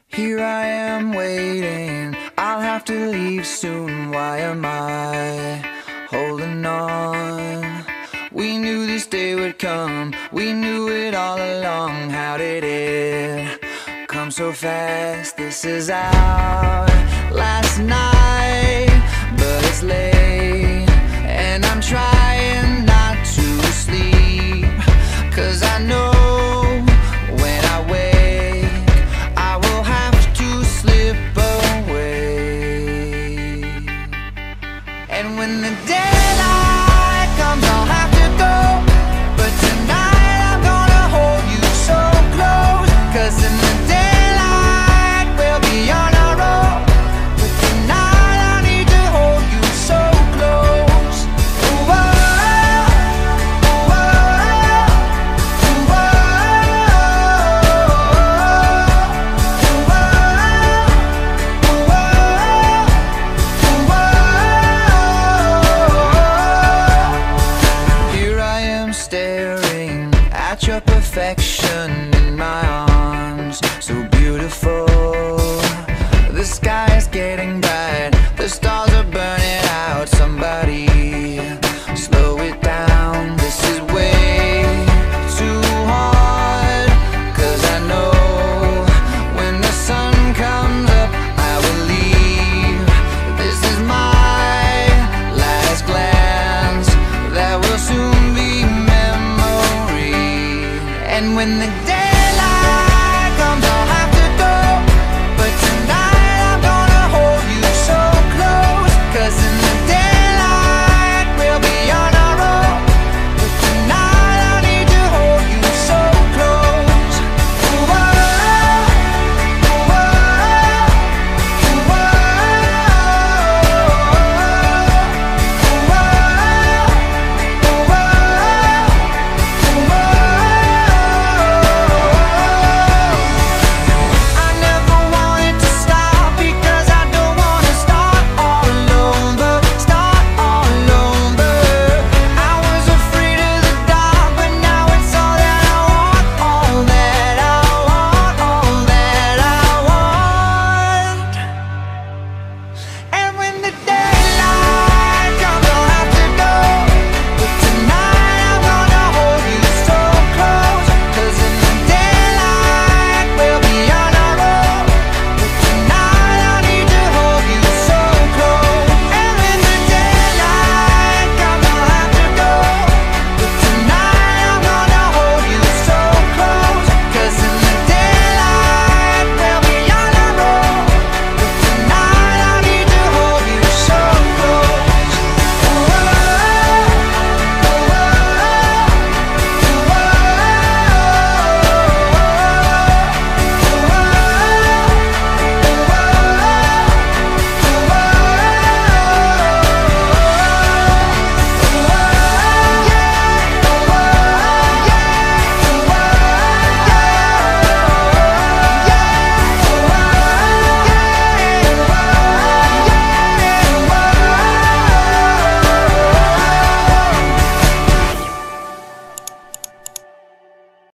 Here I am waiting, I'll have to leave soon. Why am I holding on? We knew this day would come, we knew it all along. How did it come so fast? This is our last night, but it's late, and I'm trying not to sleep, 'cause I know when I wake I will have to slip away. And when the daylight comes I'll have to go, but tonight I'm gonna hold you so close, 'cause in the daylight we'll be on our own, but tonight I need to hold you so close. Ooh, oh, ooh, oh, ooh, oh, ooh, oh. Here I am staring at your perfection in my arms, so